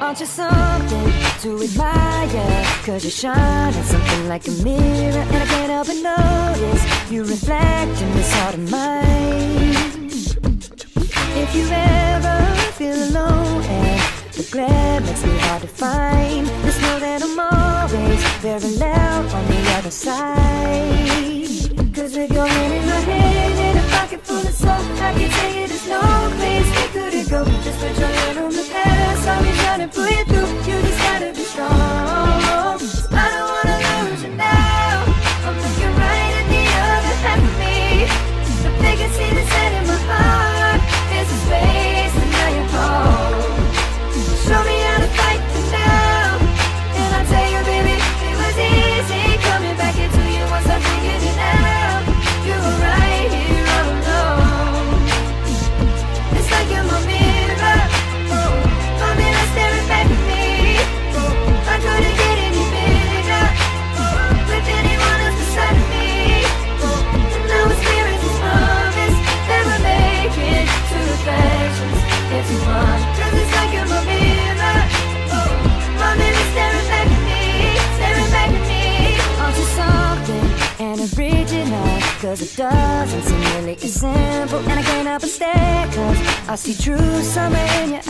Aren't you something to admire? 'Cause you shine at something like a mirror, and I can't help but notice you reflect in this heart of mine. If you ever feel alone and the glare makes me hard to find, just know that I'm always very loud on the other side. 'Cause with your hand in my hand and a pocket full of soap, I can tell you there's no place we couldn't go. Just put your hand on the past, I'll be trying to pull you through. You just gotta be strong. I don't wanna lose you now. I'm looking right at the other half of me. If they can see the set in my heart, there's a space and now you're home. Show me how to fight for now, and I'll tell you, baby, it was easy coming back into you once I figured it out. You were right here all alone. It's like you're my mirror, my mirror staring back at me. I couldn't get any bigger with anyone else beside me. And now it's clear as this promise that we're making two reflections into one. 'Cause it's like you're my mirror, my mirror staring back at me, staring back at me. Aren't you something and original? 'Cause it doesn't seem really as simple, and I can't help but stare, 'cause I see true summer in your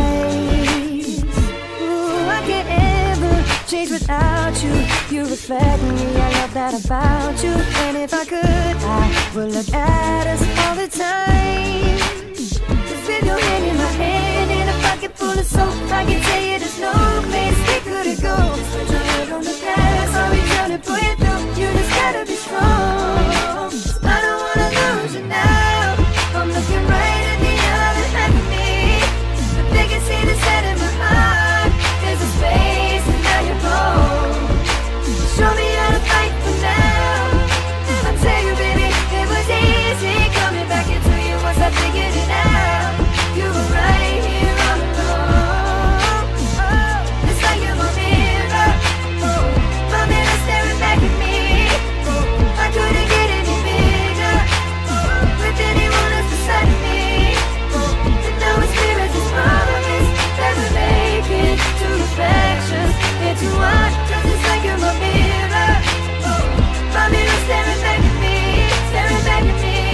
eyes. Ooh, I can't ever change without you. You reflect me, I love that about you. And if I could, I would look at us all the time. 'Cause with your hand in my hand and a pocket full of soap, I can tell you there's no place we couldn't go. Just put your head on the past, I'll be trying to pull you through. You just gotta be strong. I don't wanna lose you now. I'm looking right at the other half of me. If they can see the set in my heart, there's a space and now you're home. Show me how to fight for now. I tell you, baby, it was easy coming back into you once I figured it out. You were right here all along. Oh, it's like you're my mirror, my mirror staring back at me. I couldn't get any bigger with anyone else beside me. And now it's clear as this promise that we're making two reflections into one. 'Cause it's like you're my mirror, my mirror staring back at me, staring back at me.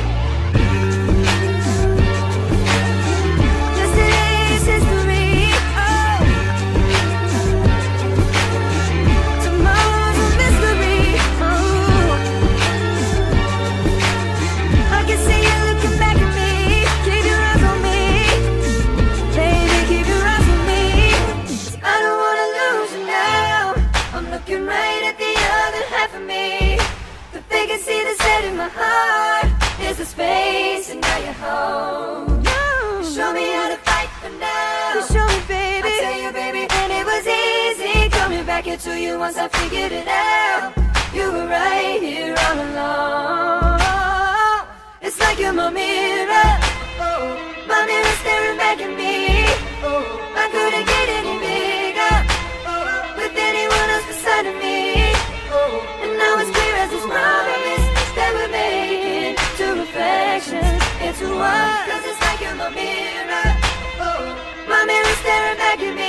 Yesterday's history, tomorrow's a mystery. I can see you looking back at me. Keep your eyes on me, baby, keep your eyes on me. I don't wanna lose you now. I'm looking right at the other half of me. If they can see the set in my heart, there's a space and now you're home. Show me how to fight for now. You show me, baby. I tell you, baby, and it was easy coming back into you once I figured it out. You were right here all along. It's like you're my mirror, my mirror staring back at me. I couldn't get any bigger with anyone else beside of me. And now it's clear as this promise that we're making two reflections into one. 'Cause it's like you're my mirror, my mirror staring back at me.